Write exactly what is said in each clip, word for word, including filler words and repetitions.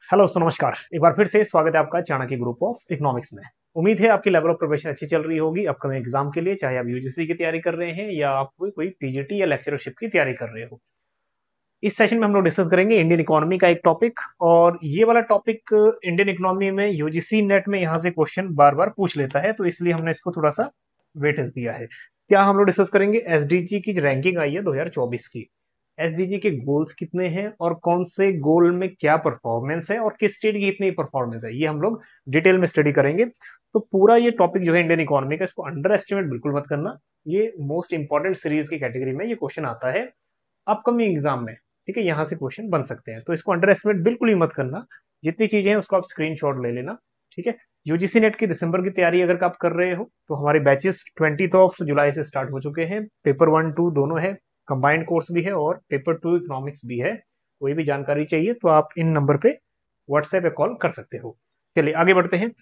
Hello दोस्तों, नमस्कार। एक बार फिर से स्वागत है आपका चाणक्य ग्रुप ऑफ इकोनॉमिक्स में। उम्मीद है आपकी लेवल ऑफ प्रिपरेशन अच्छी चल रही होगी अपकमिंग एग्जाम के लिए, चाहे आप यूजीसी की तैयारी कर रहे हैं या आप कोई कोई पीजीटी या लेक्चरशिप की तैयारी कर रहे हो। इस सेशन में हम लोग डिस्कस करेंगे इंडियन इकोनॉमी का एक टॉपिक, और ये वाला टॉपिक इंडियन इकोनॉमी में यूजीसी नेट में यहाँ से क्वेश्चन बार बार पूछ लेता है, तो इसलिए हमने इसको थोड़ा सा वेटेज दिया है। क्या हम लोग डिस्कस करेंगे एसडीजी की रैंकिंग आई है दो हज़ार चौबीस की। एसडीजी के गोल्स कितने हैं और कौन से गोल में क्या परफॉर्मेंस है और किस स्टेट की कितनी परफॉर्मेंस है, ये हम लोग डिटेल में स्टडी करेंगे। तो पूरा ये टॉपिक जो है इंडियन इकोनॉमी का, इसको अंडर एस्टिमेट बिल्कुल मत करना। ये मोस्ट इंपॉर्टेंट सीरीज की कैटेगरी में ये क्वेश्चन आता है अपकमिंग एग्जाम में। ठीक है, यहाँ से क्वेश्चन बन सकते हैं, तो इसको अंडर एस्टिमेट बिल्कुल ही मत करना। जितनी चीजें हैं उसको आप स्क्रीनशॉट ले लेना। ठीक है, यूजीसी नेट की दिसंबर की तैयारी अगर आप कर रहे हो तो हमारे बैचेस ट्वेंटी ऑफ जुलाई से स्टार्ट हो चुके हैं। पेपर वन टू दोनों है, कंबाइंड कोर्स भी है और पेपर टू इकोनॉमिक्स भी है। कोई भी जानकारी चाहिए तो आप इन नंबर पे व्हाट्सएप पे कॉल कर सकते हो। चलिए आगे बढ़ते हैं।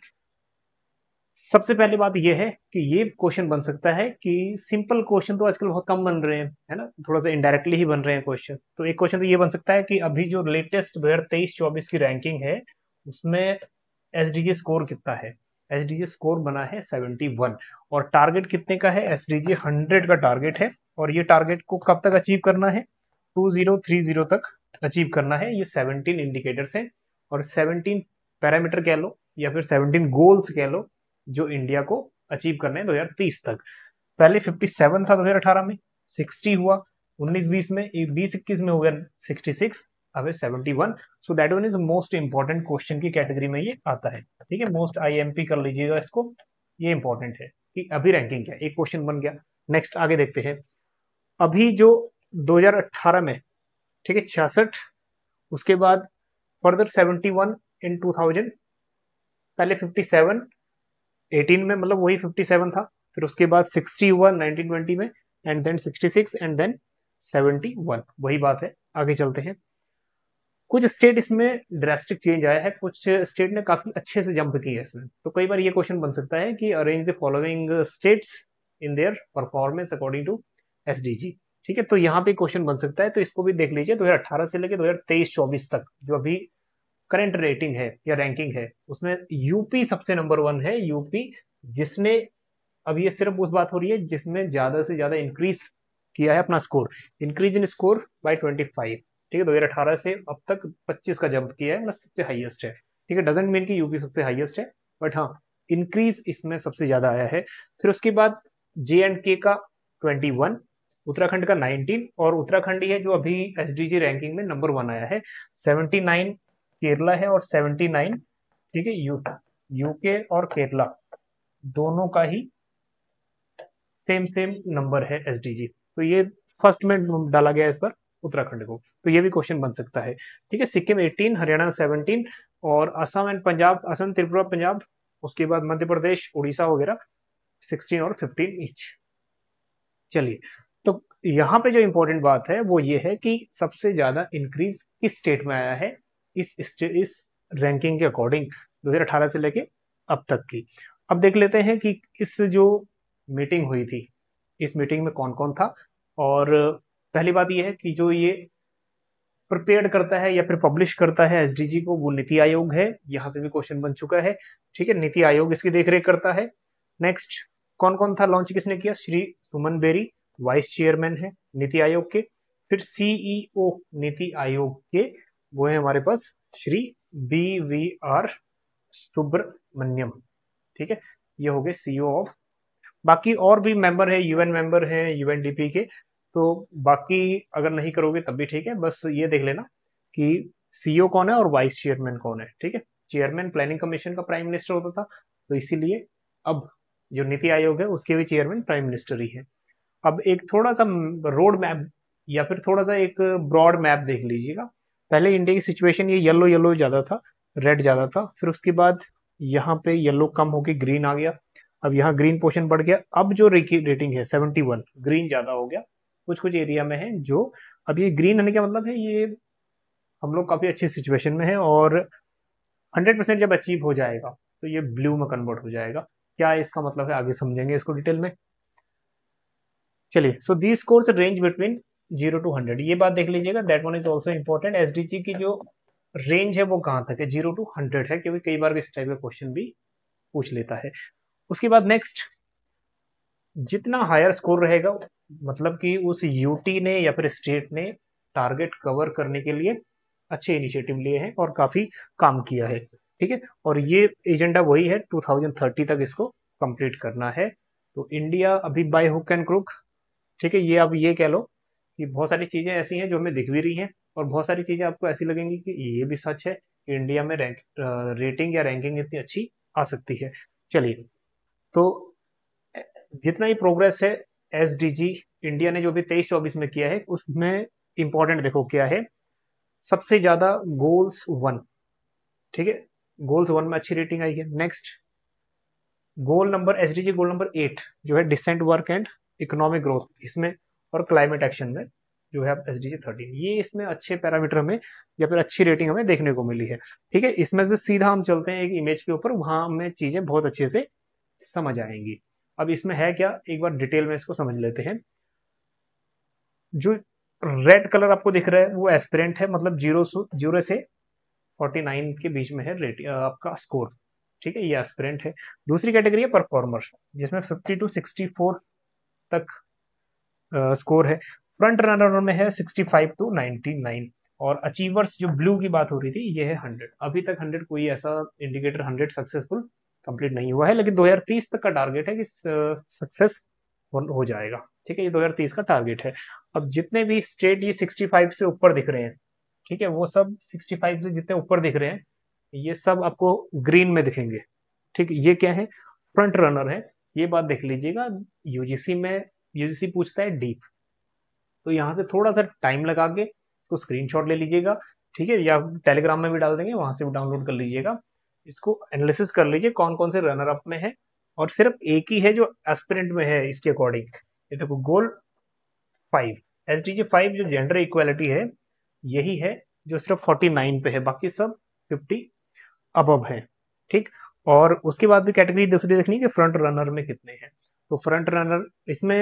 सबसे पहली बात यह है कि ये क्वेश्चन बन सकता है कि सिंपल क्वेश्चन तो आजकल बहुत कम बन रहे हैं, है ना, थोड़ा सा इनडायरेक्टली ही बन रहे हैं क्वेश्चन। तो एक क्वेश्चन तो ये बन सकता है कि अभी जो लेटेस्ट दो हज़ार तेईस चौबीस की रैंकिंग है उसमें एसडीजी स्कोर कितना है। एसडीजी स्कोर बना है इकहत्तर, और टारगेट कितने का है, एसडीजी हंड्रेड का टारगेट है। और ये टारगेट को कब तक अचीव करना है, टू जीरो थ्री जीरो तक अचीव करना है। ये सेवनटीन इंडिकेटर्स हैं और सेवनटीन पैरामीटर कह लो या फिर सेवनटीन गोल्स कह लो जो इंडिया को अचीव करने हैं दो हज़ार तीस तक। पहले सत्तावन था दो हज़ार अठारह में, साठ हुआ, उन्नीस बीस में, बीस इक्कीस में हो गया छियासठ, अब है इकहत्तर। So that one is most important question की कैटेगरी में ये आता है। ठीक है, मोस्ट आईएमपी कर लीजिएगा इसको, ये इंपॉर्टेंट है कि अभी रैंकिंग क्या है। एक क्वेश्चन बन गया। नेक्स्ट आगे देखते हैं। अभी जो दो हज़ार अठारह में, ठीक है, छियासठ, उसके बाद फर्दर इकहत्तर इन टू थाउजेंड, पहले सत्तावन अठारह में, मतलब वही सत्तावन था, फिर उसके बाद साठ हुआ नाइनटीन ट्वेंटी में, एंड देन छियासठ एंड देन इकहत्तर, वही बात है। आगे चलते हैं। कुछ स्टेट इसमें ड्रास्टिक चेंज आया है, कुछ स्टेट ने काफी अच्छे से जंप की है इसमें। तो कई बार ये क्वेश्चन बन सकता है कि arrange the following states in their performance according to SDG. ठीक है, तो यहाँ पे क्वेश्चन बन सकता है, तो इसको भी देख लीजिए। दो हज़ार अठारह से लेकर दो हज़ार तेईस चौबीस तक जो अभी करंट रेटिंग है या रैंकिंग है, उसमें यूपी सबसे नंबर वन है। यूपी जिसने, अब ये सिर्फ उस बात हो रही है जिसने ज्यादा से ज्यादा इंक्रीज किया है अपना score, increase in score by पच्चीस। ठीक है, दो हज़ार अठारह से अब तक पच्चीस का जंप किया है, मतलब सबसे हाईएस्ट है। ठीक है, डजेंट मीन कि यूपी सबसे हाईएस्ट है, बट हाँ, इंक्रीज इसमें सबसे ज्यादा आया है। फिर उसके बाद जे एंड के का इक्कीस, उत्तराखंड का नाइनटीन, और उत्तराखंड ही है जो अभी एसडीजी रैंकिंग में नंबर वन आया है। सेवेंटी नाइन केरला है और सेवेंटी नाइन, ठीक है, यू यूके और केरला दोनों का ही सेम सेम नंबर है एसडीजी। तो ये फर्स्ट में डाला गया इस पर उत्तराखंड को, तो ये भी क्वेश्चन बन सकता है। ठीक है, सिक्किम अठारह, हरियाणा सत्रह, और असम एंड पंजाब, असम त्रिपुरा पंजाब, उसके बाद मध्य प्रदेश उड़ीसा वगैरह सोलह और पंद्रह ईच। चलिए, तो यहाँ पे जो इंपॉर्टेंट बात है वो ये है कि सबसे ज्यादा इंक्रीज किस स्टेट में आया है इस इस रैंकिंग के अकॉर्डिंग दो हज़ार अठारह से लेके अब तक की। अब देख लेते हैं कि इस जो मीटिंग हुई थी, इस मीटिंग में कौन कौन था। और पहली बात यह है कि जो ये प्रिपेयर करता है या फिर पब्लिश करता है एसडीजी को, वो नीति आयोग है। यहां से भी क्वेश्चन बन चुका है। ठीक है, नीति आयोग इसकी देखरेख करता है। नेक्स्ट, कौन कौन था, लॉन्च किसने किया, श्री सुमन बेरी वाइस चेयरमैन है नीति आयोग के। फिर सीईओ नीति आयोग के वो है हमारे पास Shri B V R Subrahmanyam. ठीक है, ये हो गए सीईओ ऑफ। बाकी और भी मेंबर है, यूएन मेंबर है यूएनडीपी के। तो बाकी अगर नहीं करोगे तब भी ठीक है, बस ये देख लेना कि सीईओ कौन है और वाइस चेयरमैन कौन है। ठीक है, चेयरमैन प्लानिंग कमीशन का प्राइम मिनिस्टर होता था, तो इसीलिए अब जो नीति आयोग है उसके भी चेयरमैन प्राइम मिनिस्टर ही है। अब एक थोड़ा सा रोड मैप या फिर थोड़ा सा एक ब्रॉड मैप देख लीजिएगा। पहले इंडिया की सिचुएशन ये येलो येलो ज्यादा था, रेड ज्यादा था। फिर उसके बाद यहाँ पे येलो कम होके ग्रीन आ गया। अब यहाँ ग्रीन पोर्शन बढ़ गया। अब जो रेटिंग है सेवेंटी वन, ग्रीन ज्यादा हो गया। कुछ कुछ एरिया में है जो, अब ये ग्रीन होने का मतलब है ये हम लोग काफी अच्छी सिचुएशन में है, और हंड्रेड परसेंट जब अचीव हो जाएगा तो ये ब्लू में कन्वर्ट हो जाएगा। क्या इसका मतलब है आगे समझेंगे इसको डिटेल में। चलिए, so the scores range between zero to hundred, ये बात देख लीजिएगा, that one is also important. SDG की जो रेंज है वो कहाँ तक है, जीरो टू हंड्रेड है, क्योंकि कई बार इस टाइप का क्वेश्चन भी पूछ लेता है। उसके बाद नेक्स्ट, जितना हायर स्कोर रहेगा, मतलब कि उस यूटी ने या फिर स्टेट ने टारगेट कवर करने के लिए अच्छे इनिशिएटिव लिए हैं और काफी काम किया है। ठीक है, और ये एजेंडा वही है, टू थाउजेंड थर्टी तक इसको कंप्लीट करना है। तो इंडिया अभी बाय हुक एंड क्रुक, ठीक है, ये अब ये कह लो कि बहुत सारी चीजें ऐसी हैं जो हमें दिख भी रही हैं, और बहुत सारी चीजें आपको ऐसी लगेंगी कि ये भी सच है कि इंडिया में रैंक रेटिंग या रैंकिंग इतनी अच्छी आ सकती है। चलिए, तो जितना ही प्रोग्रेस है एसडीजी इंडिया ने जो भी तेईस चौबीस में किया है, उसमें इंपॉर्टेंट देखो क्या है, सबसे ज्यादा गोल्स वन। ठीक है, गोल्स वन में अच्छी रेटिंग आई है। Next, goal number SDG goal number eight जो है decent work and economic growth, इसमें और क्लाइमेट एक्शन में जो है एसडीजी थर्टीन, ये इसमें अच्छे पैरामीटर में या फिर अच्छी रेटिंग हमें देखने को मिली है। ठीक है, इसमें से सीधा हम चलते हैं एक इमेज के ऊपर, वहां हमें चीजें बहुत अच्छे से समझ आएंगी। अब इसमें है क्या, एक बार डिटेल में इसको समझ लेते हैं। जो रेड कलर आपको दिख रहा है वो एस्पिरेंट है, मतलब जीरो जीरो से फोर्टी नाइन के बीच में है रेट आपका स्कोर। ठीक है, ये एस्पिरेंट है। दूसरी कैटेगरी है परफॉर्मर, जिसमें फिफ्टी टू सिक्सटी फोर तक स्कोर है। फ्रंट रनर में है sixty five to ninety nine. और अचीवर्स जो ब्लू की बात हो रही थी, ये है हंड्रेड। अभी तक हंड्रेड कोई ऐसा इंडिकेटर हंड्रेड सक्सेसफुल कंप्लीट नहीं हुआ है, लेकिन दो हज़ार तीस तक का टारगेट है कि सक्सेस हो जाएगा। ठीक है, ये दो हज़ार तीस का टारगेट है। अब जितने भी स्टेट ये सिक्सटी फाइव से ऊपर दिख रहे हैं, ठीक है, वो सब सिक्सटी फाइव से जितने ऊपर दिख रहे हैं, ये सब आपको ग्रीन में दिखेंगे। ठीक है, ये क्या है, फ्रंट रनर है। ये बात देख लीजिएगा, यूजीसी में यूजीसी पूछता है डीप, तो यहाँ से थोड़ा सा टाइम लगा के इसको स्क्रीनशॉट ले लीजिएगा। ठीक है, या टेलीग्राम में भी डाल देंगे, वहां से भी डाउनलोड कर लीजिएगा। इसको एनालिसिस कर लीजिए कौन कौन से रनर अप में है, और सिर्फ एक ही है जो एस्पिरेंट में है इसके अकॉर्डिंग। ये देखो, goal five, S D G five जो जेंडर इक्वालिटी है, यही है जो सिर्फ फोर्टी नाइन पे है, बाकी सब फिफ्टी अबव है। ठीक, और उसके बाद भी कैटेगरी दूसरी देखनी है कि फ्रंट रनर में कितने हैं। तो फ्रंट रनर इसमें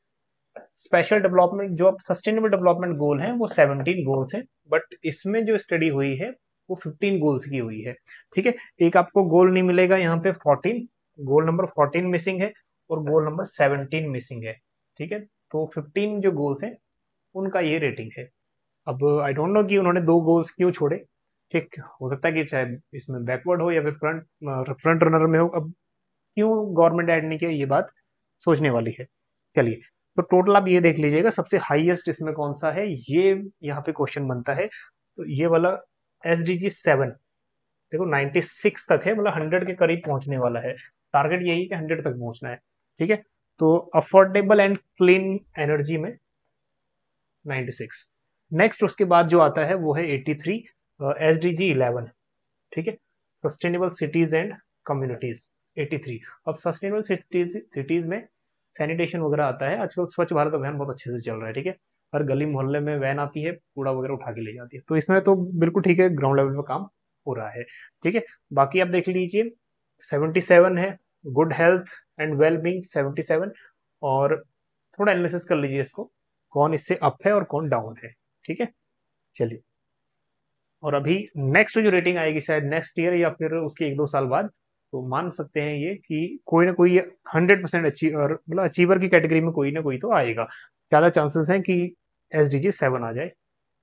स्पेशल डेवलपमेंट जो सस्टेनेबल डेवलपमेंट गोल है वो सेवनटीन गोल्स हैं, बट इसमें जो स्टडी हुई है वो फिफ्टीन गोल्स की हुई है। ठीक है, एक आपको गोल नहीं मिलेगा यहाँ पे, fourteen goal number fourteen missing है और गोल नंबर सेवनटीन मिसिंग है। ठीक है, तो फिफ्टीन जो गोल्स हैं उनका ये रेटिंग है। अब आई डोंट नो कि उन्होंने दो गोल्स क्यों छोड़े। ठीक, हो सकता है कि चाहे इसमें बैकवर्ड हो या फिर फ्रंट फ्रंट रनर में हो। अब क्यों गवर्नमेंट ऐड नहीं किया, ये बात सोचने वाली है। चलिए, तो टोटल आप ये देख लीजिएगा सबसे हाईएस्ट इसमें कौन सा है, ये यहाँ पे क्वेश्चन बनता है। तो ये वाला एस डी जी सेवन, देखो नाइंटी सिक्स तक है, मतलब हंड्रेड के करीब पहुंचने वाला है। टारगेट यही है कि हंड्रेड तक पहुंचना है। ठीक है, तो अफोर्डेबल एंड क्लीन एनर्जी में नाइंटी सिक्स। नेक्स्ट उसके बाद जो आता है वो है eighty three, S D G eleven. ठीक है, sustainable cities and communities eighty three. अब सस्टेनेबल सिटीज सिटीज में सैनिटेशन वगैरह आता है। आजकल स्वच्छ भारत अभियान बहुत अच्छे से चल रहा है। ठीक है, हर गली मोहल्ले में वैन आती है, कूड़ा वगैरह उठा के ले जाती है, तो इसमें तो बिल्कुल ठीक है, ग्राउंड लेवल पे काम हो रहा है। ठीक है, बाकी आप देख लीजिए, सेवेंटी सेवन है, good health and well being seventy seven. और थोड़ा एनालिसिस कर लीजिए इसको, कौन इससे अप है और कौन डाउन है। ठीक है, चलिए, और अभी नेक्स्ट जो रेटिंग आएगी शायद नेक्स्ट ईयर या फिर उसके एक दो साल बाद, तो मान सकते हैं ये कि कोई ना कोई हंड्रेड परसेंट अचीव, और मतलब अचीवर की कैटेगरी में कोई ना कोई तो आएगा। ज्यादा चांसेस हैं कि एस डी जी सेवन आ जाए।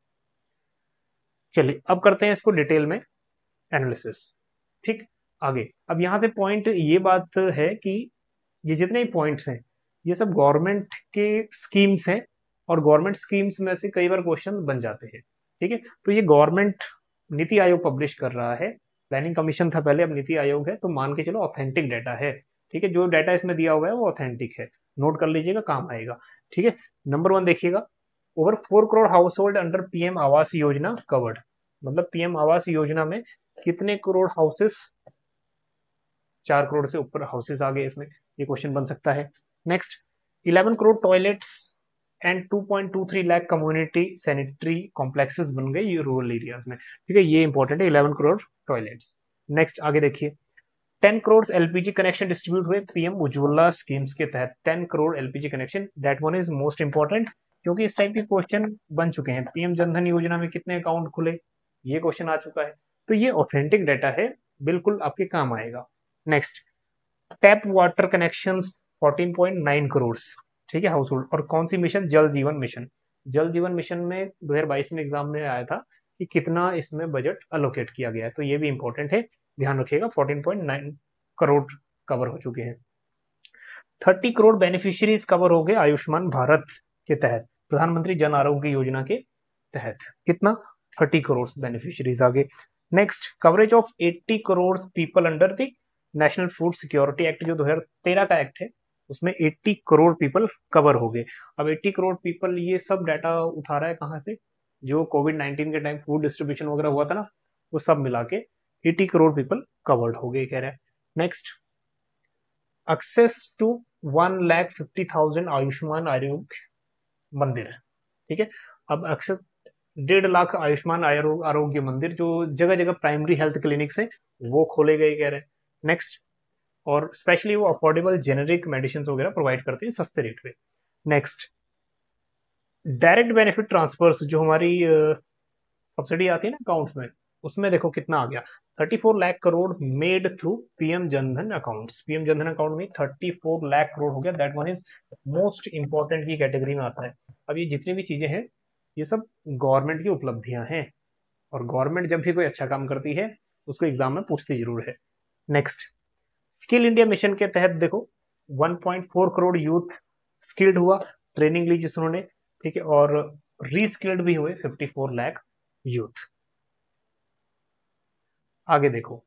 चलिए, अब करते हैं इसको डिटेल में एनालिसिस। ठीक, आगे अब यहाँ से पॉइंट ये बात है कि ये जितने ही पॉइंट्स हैं, ये सब गवर्नमेंट के स्कीम्स हैं, और गवर्नमेंट स्कीम्स में से कई बार क्वेश्चन बन जाते हैं। ठीक है, तो ये गवर्नमेंट नीति आयोग पब्लिश कर रहा है, प्लानिंग कमीशन था पहले, अब नीति आयोग है, तो मान के चलो ऑथेंटिक डाटा है। ठीक है, जो डाटा इसमें दिया हुआ है वो ऑथेंटिक है, नोट कर लीजिएगा, काम आएगा। ठीक है, नंबर वन देखिएगा, over four crore household under PM Awas Yojana covered, मतलब पीएम आवास योजना में कितने करोड़ हाउसेस, चार करोड़ से ऊपर हाउसेस आ गए इसमें, ये क्वेश्चन बन सकता है। Next, eleven crore toilets and two point two three lakh community sanitary complexes बन गए ये रूरल एरियाज में। ठीक है, ये इंपॉर्टेंट है, इलेवन करोड़ टॉयलेट्स। नेक्स्ट आगे देखिए, ten crore LPG connection distribute हुए पीएम उज्ज्वला स्कीम्स के तहत। Ten crore LPG connection, that one is most important, क्योंकि इस टाइप के क्वेश्चन बन चुके हैं। पीएम जनधन योजना में कितने अकाउंट खुले, ये क्वेश्चन आ चुका है। तो ये ऑथेंटिक डाटा है, बिल्कुल आपके काम आएगा। Next, tap water connections fourteen point nine crore, ठीक है, हाउस होल्ड। और कौन सी मिशन? जल जीवन मिशन। जल जीवन मिशन में दो हज़ार बाईस में एग्जाम में आया था कि कितना इसमें बजट अलोकेट किया गया है, तो ये भी इंपॉर्टेंट है, ध्यान रखिएगा। Fourteen point nine crore cover हो चुके हैं। थर्टी करोड़ बेनिफिशियरीज कवर हो गए आयुष्मान भारत के तहत, प्रधानमंत्री जन आरोग्य योजना के तहत। कितना? थर्टी करोड़ बेनिफिशियरीज आ गए। Next, coverage of eighty crore people under the national food security act, जो दो हज़ार तेरह का एक्ट है, उसमें अस्सी करोड़ पीपल कवर हो गए। अब अस्सी करोड़ पीपल, ये सब डाटा उठा रहा है कहां से? जो कोविड नाइनटीन के टाइम फूड डिस्ट्रीब्यूशन वगैरह हुआ था ना, वो सब मिला के अस्सी करोड़ पीपल कवर्ड हो गए, कह रहा है। Next, access to one lakh fifty thousand Ayushman Arogya Mandir, ठीक है। अब एक्सेस डेढ़ लाख आयुष्मान आरोग्य मंदिर जो जगह जगह प्राइमरी हेल्थ क्लिनिक्स है वो खोले गए, कह रहे हैं। नेक्स्ट, और स्पेशली वो अफोर्डेबल जेनेरिक मेडिसिन वगैरह प्रोवाइड करते हैं सस्ते रेट पे। नेक्स्ट, डायरेक्ट बेनिफिट ट्रांसफर्स, जो हमारी सब्सिडी आती है ना अकाउंट्स में, उसमें देखो कितना आ गया, thirty four lakh crore made through PM Jan Dhan accounts. PM Jan Dhan account में थर्टी फोर लाख करोड़ हो गया। That one is most important की कैटेगरी में आता है। अब ये जितनी भी चीजें हैं, ये सब गवर्नमेंट की उपलब्धियां हैं, और गवर्नमेंट जब भी कोई अच्छा काम करती है उसको एग्जाम में पूछती जरूर है। नेक्स्ट, स्किल इंडिया मिशन के तहत देखो one point four crore youth skilled हुआ, ट्रेनिंग ली जिसने, ठीक है, और रीस्किल्ड भी हुए फिफ्टी फोर लाख यूथ। आगे देखो,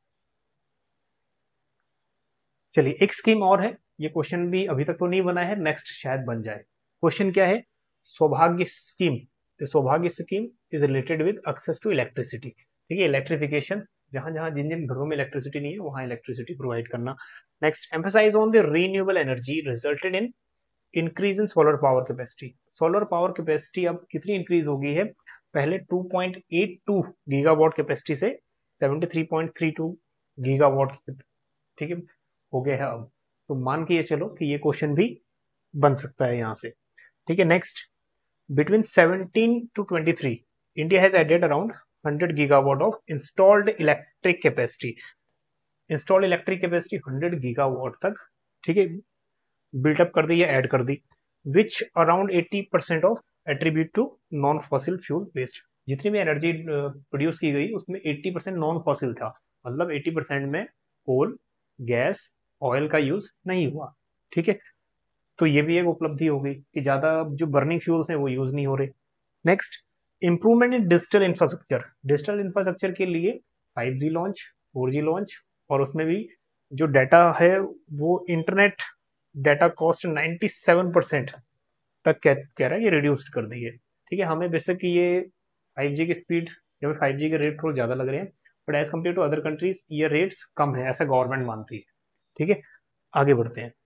चलिए एक स्कीम और है, ये क्वेश्चन भी अभी तक तो नहीं बना है, नेक्स्ट शायद बन जाए। क्वेश्चन क्या है? सौभाग्य स्कीम। तो Saubhagya scheme is related with access to electricity, ठीक है, इलेक्ट्रिफिकेशन, जहां जहां जिन जिन घरों में इलेक्ट्रिसिटी नहीं है वहां इलेक्ट्रिसिटी प्रोवाइड करना। Next, emphasise on the renewable energy resulted in increase in solar power capacity. Solar power capacity अब कितनी इंक्रीज हो गई है? पहले two point eight two gigawatt capacity से seventy three point three two gigawatt, ठीक है, हो गया है अब। तो मान के ये चलो कि ये क्वेश्चन भी बन सकता है यहां से, ठीक है। Next, between seventeen to twenty three India has added around hundred gigawatt of installed electric capacity. Installed electric capacity hundred gigawatt तक, ठीक है, बिल्टअप कर दी या ऐड कर दी, which around eighty percent of attribute to non fossil fuel waste. जितनी भी एनर्जी प्रोड्यूस की गई उसमें एटी परसेंट नॉन फॉसिल था, मतलब एटी परसेंट में कोल, गैस, ऑयल का यूज नहीं हुआ, ठीक है। तो ये भी एक उपलब्धि हो गई कि ज्यादा जो बर्निंग फ्यूल्स हैं वो यूज नहीं हो रहे। Next, improvement in digital infrastructure. Digital infrastructure के लिए five G launch, four G launch, और उसमें भी जो डाटा है वो internet data cost ninety seven percent तक कह, कह रहा है ये रिड्यूस कर दी है, ठीक है। हमें बेशक ये फाइव जी की स्पीड या फाइव जी के रेट थोड़े ज्यादा लग रहे हैं, but as compare to other countries ये रेट्स कम है, ऐसा गवर्नमेंट मानती है, ठीक है। आगे बढ़ते हैं,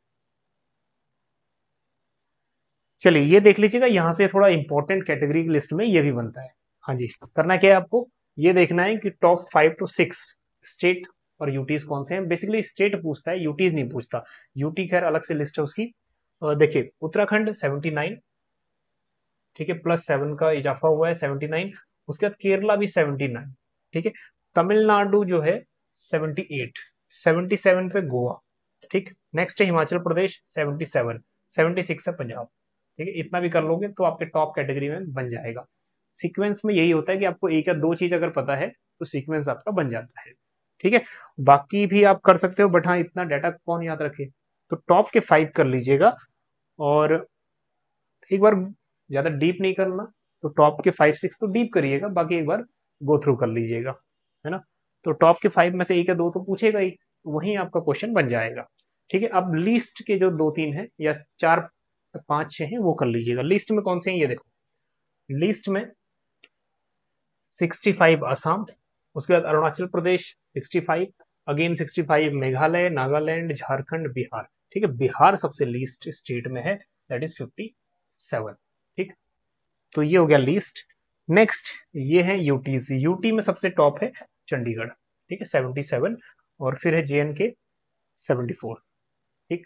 चलिए ये देख लीजिएगा, यहां से थोड़ा इंपॉर्टेंट कैटेगरी की लिस्ट में ये भी बनता है। हाँ जी, करना क्या है आपको? ये देखना है कि top five to six state और यूटीज कौन से हैं। बेसिकली स्टेट पूछता है, यूटीज नहीं पूछता। यूटी खैर अलग से लिस्ट है उसकी। अ, देखिए उत्तराखंड सेवेंटी नाइन, ठीक है, प्लस सेवन का इजाफा हुआ है सेवेंटी नाइन। उसके बाद केरला भी सेवेंटी नाइन, ठीक है। तमिलनाडु जो है सेवेंटी एट, सेवेंटी सेवन पे गोवा, ठीक। नेक्स्ट है Himachal Pradesh seventy seven, seventy six है पंजाब, ठीक है। इतना भी कर लोगे तो आपके टॉप कैटेगरी में बन जाएगा। सीक्वेंस में यही होता है कि आपको एक या दो चीज अगर पता है तो सीक्वेंस आपका बन जाता है, ठीक है। बाकी भी आप कर सकते हो, बट हाँ इतना डाटा कौन याद रखे, तो टॉप के फाइव कर लीजिएगा। और एक बार ज्यादा डीप नहीं करना, तो टॉप के फाइव सिक्स तो डीप करिएगा, बाकी एक बार गो थ्रू कर लीजिएगा, है ना। तो टॉप के फाइव में से एक या दो तो पूछेगा ही, तो वहीं आपका क्वेश्चन बन जाएगा, ठीक है। अब लिस्ट के जो दो तीन है या चार पांच छह हैं वो कर लीजिएगा। लिस्ट में कौन से हैं ये देखो, लिस्ट में सिक्सटी फाइव असम, उसके बाद Arunachal Pradesh sixty five, again sixty five Meghalaya, Nagaland, Jharkhand, Bihar, ठीक है। बिहार सबसे लीस्ट स्टेट में है, दैट इज फिफ्टी सेवन, ठीक। तो ये हो गया लिस्ट। नेक्स्ट ये है यूटीज। यूटी में सबसे टॉप है चंडीगढ़, ठीक है, सेवेंटी सेवन, और फिर है J and K seventy four, ठीक।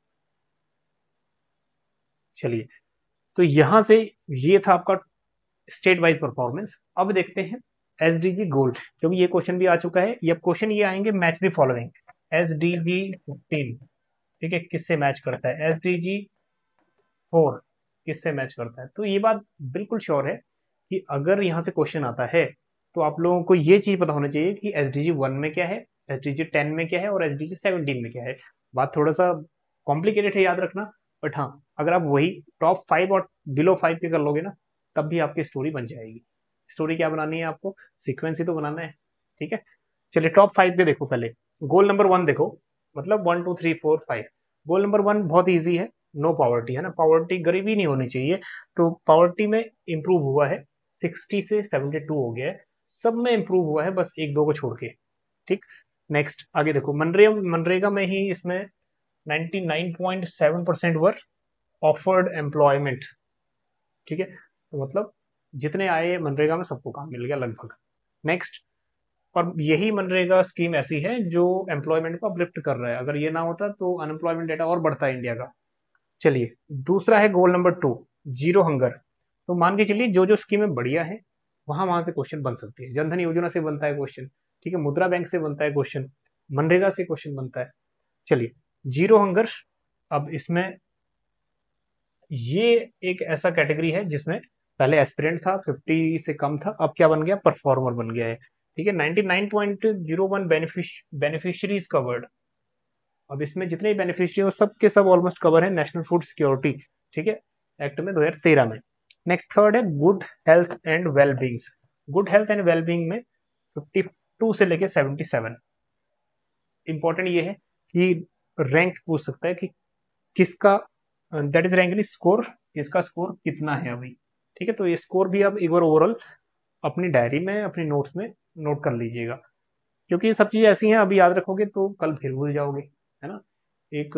चलिए, तो यहां से ये था आपका स्टेट वाइज परफॉर्मेंस। अब देखते हैं एसडीजी गोल, क्योंकि ये क्वेश्चन भी आ चुका है। ये क्वेश्चन ये आएंगे match the following. SDG fifteen, ठीक है, किससे मैच करता है? एसडीजी फोर किससे मैच करता है? तो ये बात बिल्कुल श्योर है कि अगर यहाँ से क्वेश्चन आता है तो आप लोगों को ये चीज पता होना चाहिए कि एसडीजी वन में क्या है, एसडीजी टेन में क्या है और एसडीजी सेवनटीन में क्या है। बात थोड़ा सा कॉम्प्लिकेटेड है याद रखना, बट हाँ, अगर आप वही टॉप फाइव और बिलो फाइव पे कर लोगे ना, तब भी आपकी स्टोरी बन जाएगी। स्टोरी क्या बनानी है आपको? सीक्वेंस ही तो बनाना है, ठीक है। चलिए टॉप फाइव पे देखो पहले। गोल नंबर वन देखो, मतलब one two three four five. Goal number one बहुत इजी है, नो पॉवर्टी, है ना। पॉवर्टी, गरीबी नहीं होनी चाहिए। तो पॉवर्टी में इंप्रूव हुआ है, सिक्सटी से सेवेंटी टू हो गया है। सब में इंप्रूव हुआ है, बस एक दो को छोड़ के, ठीक। नेक्स्ट आगे देखो, मनरेगा मनरेगा में ही इसमें ninety nine point seven percent were offered employment, ठीक है। तो मतलब जितने आए मनरेगा में सबको काम मिल गया लगभग। नेक्स्ट, और यही मनरेगा स्कीम ऐसी है जो एम्प्लॉयमेंट को अपलिफ्ट कर रहा है। अगर ये ना होता तो अनएम्प्लॉयमेंट डेटा और बढ़ता है इंडिया का। चलिए दूसरा है goal number two, zero hunger. तो मान के चलिए जो जो स्कीमें बढ़िया है वहां वहां से क्वेश्चन बन सकती है। जनधन योजना से बनता है क्वेश्चन, ठीक है, मुद्रा बैंक से बनता है क्वेश्चन, मनरेगा से क्वेश्चन बनता है। चलिए जीरो हंगर, अब इसमें ये एक ऐसा कैटेगरी है जिसमें पहले एस्पिरेंट था, फिफ्टी से कम था, अब क्या बन गया? परफॉर्मर बन गया है, ठीक है। Ninety nine point zero one beneficiaries covered. अब इसमें जितने भी बेनिफिशियरी हो सब के सब ऑलमोस्ट कवर है नेशनल फूड सिक्योरिटी, ठीक है, एक्ट में दो हज़ार तेरह में। नेक्स्ट थर्ड है good health and wellbeings. Good health and wellbeing में फिफ्टी टू से लेके सेवेंटी सेवन। इंपॉर्टेंट ये है कि रैंक पूछ सकता है कि किसका, दैट इज रैंक स्कोर, किसका स्कोर कितना है अभी, ठीक है। तो ये स्कोर भी आप एक बार ओवरऑल अपनी डायरी में, अपनी नोट्स में नोट कर लीजिएगा, क्योंकि ये सब चीजें ऐसी हैं अभी याद रखोगे तो कल फिर भूल जाओगे, है ना। एक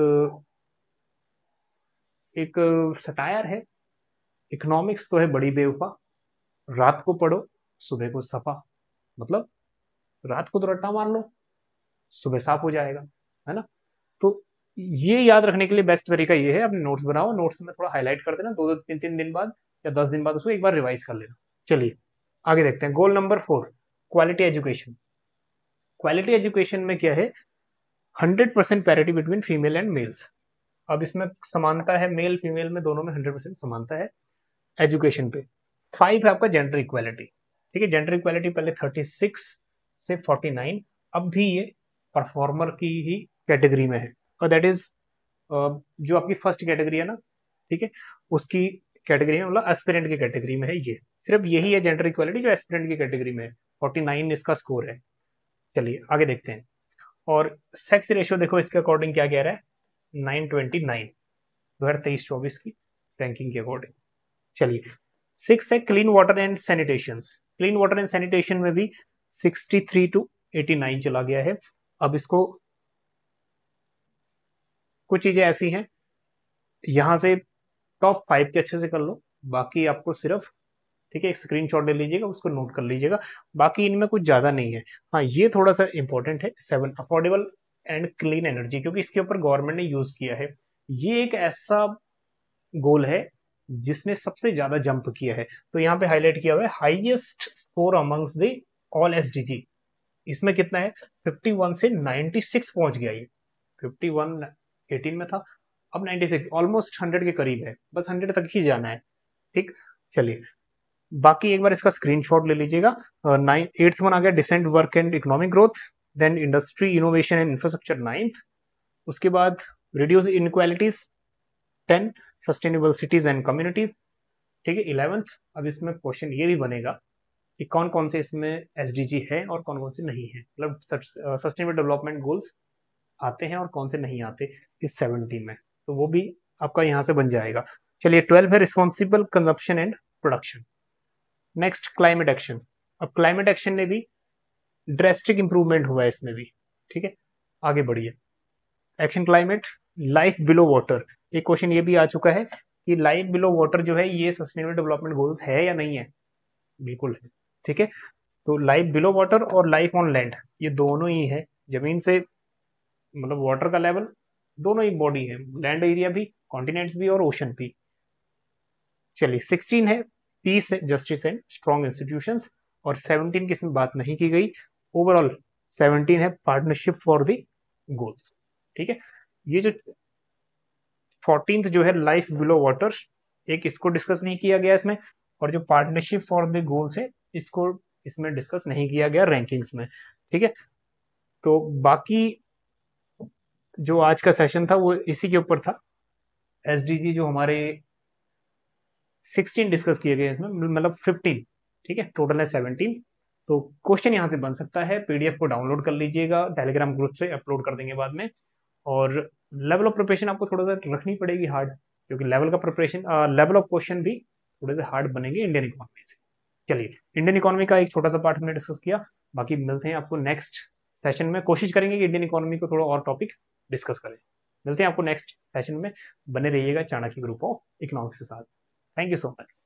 एक सटायर है, इकोनॉमिक्स तो है बड़ी बेवफा, रात को पढ़ो सुबह को सफा। मतलब रात को तो रट्टा मार लो, सुबह साफ हो जाएगा, है ना। तो ये याद रखने के लिए बेस्ट तरीका ये है, अपने नोट्स बनाओ, नोट्स में थोड़ा हाईलाइट कर देना, दो दो तीन तीन दिन बाद या दस दिन बाद उसको एक बार रिवाइज कर लेना। चलिए आगे देखते हैं, goal number four, quality education. Quality education में क्या है? Hundred percent parity between female and males. अब इसमें समानता है, मेल फीमेल में दोनों में हंड्रेड परसेंट समानता है एजुकेशन पे। फाइव है आपका जेंडर इक्वालिटी, ठीक है। जेंडर इक्वालिटी पहले थर्टी सिक्स से फोर्टी नाइन, अब भी ये परफॉर्मर की ही कैटेगरी में है, और दैट इज जो आपकी फर्स्ट कैटेगरी है ना, ठीक है, उसकी कैटेगरी में, मतलब एस्पिरेंट की कैटेगरी में है। ये सिर्फ यही है जेंडर इक्वालिटी जो एस्पिरेंट की कैटेगरी में है, फोर्टी नाइन इसका स्कोर है। चलिए आगे देखते हैं। और सेक्स रेशियो देखो इसके अकॉर्डिंग क्या कह रहा है, नाइन ट्वेंटी नाइन, दो हजार तेईस चौबीस की रैंकिंग के अकॉर्डिंग। चलिए सिक्स है clean water and sanitation. Clean water and sanitation में भी sixty three to eighty nine चला गया है। अब इसको कुछ चीजें ऐसी हैं, यहां से टॉप फाइव के अच्छे से कर लो, बाकी आपको सिर्फ, ठीक है, एक स्क्रीनशॉट ले लीजिएगा, उसको नोट कर लीजिएगा, बाकी इनमें कुछ ज्यादा नहीं है। हाँ ये थोड़ा सा इंपॉर्टेंट है, seven affordable and clean energy, क्योंकि इसके ऊपर गवर्नमेंट ने यूज किया है। ये एक ऐसा गोल है जिसने सबसे ज्यादा जंप किया है। तो यहाँ पे हाईलाइट किया हुआ है highest score amongst the all SDG. इसमें कितना है? फिफ्टी वन से नाइंटी सिक्स पहुंच गया ये। फिफ्टी वन एटीन में था, अब नाइंटी सिक्स, ऑलमोस्ट हंड्रेड के करीब है, बस हंड्रेड तक ही जाना है, ठीक। चलिए बाकी एक बार इसका स्क्रीनशॉट ले लीजिएगा। नाइन एट्थ वन आ गया decent work and economic growth, then industry innovation and infrastructure ninth, उसके बाद reduce inequalities ten, sustainable cities and communities, ठीक है, इलेवेंथ। अब इसमें क्वेश्चन ये भी बनेगा कि कौन कौन से इसमें एसडीजी है और कौन कौन से नहीं है, मतलब सस्टेनेबल डेवलपमेंट गोल्स आते हैं और कौन से नहीं आते इस सेवनटीन में, तो वो भी आपका यहाँ से बन जाएगा। चलिए ट्वेल्व है responsible consumption and production. Next climate action. अब क्लाइमेट एक्शन ने भी ड्रेस्टिक इंप्रूवमेंट हुआ है इसमें भी, ठीक है। आगे बढ़िए, action climate, life below water. एक क्वेश्चन ये भी आ चुका है कि लाइफ बिलो वाटर जो है ये सस्टेनेबल डेवलपमेंट गोल है या नहीं है? बिल्कुल है, ठीक है। तो लाइफ बिलो वाटर और लाइफ ऑन लैंड, ये दोनों ही है, जमीन से मतलब वाटर का लेवल, दोनों ही बॉडी है, लैंड एरिया भी, कॉन्टिनेंट्स भी और ओशन भी। चलिए सिक्सटीन है peace justice and strong institutions, और सेवनटीन की इसमें बात नहीं की गई। ओवरऑल सेवनटीन है पार्टनरशिप फॉर द गोल्स। ठीक है, ये जो फोर्टींथ जो है लाइफ बिलो वाटर, एक इसको डिस्कस नहीं किया गया इसमें, और जो पार्टनरशिप फॉर द गोल्स है इसको इसमें डिस्कस नहीं किया गया रैंकिंग्स में। ठीक है, तो बाकी जो आज का सेशन था वो इसी के ऊपर था। एसडीजी जो हमारे सिक्सटीन डिस्कस किए गए इसमें, मतलब फिफ्टीन। ठीक है, टोटल है सेवनटीन। तो क्वेश्चन यहाँ से बन सकता है, पीडीएफ को डाउनलोड कर लीजिएगा, टेलीग्राम ग्रुप से अपलोड कर देंगे बाद में। और लेवल ऑफ प्रिपरेशन आपको थोड़ा सा रखनी पड़ेगी हार्ड, क्योंकि लेवल का प्रिपरेशन, लेवल ऑफ क्वेश्चन भी थोड़े से हार्ड बनेंगे इंडियन इकोनॉमी से। चलिए, इंडियन इकोनॉमी का एक छोटा सा पार्ट हमने डिस्कस किया, बाकी मिलते हैं आपको नेक्स्ट सेशन में। कोशिश करेंगे कि इंडियन इकोनॉमी को थोड़ा और टॉपिक डिस्कस करें। मिलते हैं आपको नेक्स्ट सेशन में, बने रहिएगा चाणक्य ग्रुप ऑफ इकोनॉमिक्स के साथ। Thank you so much.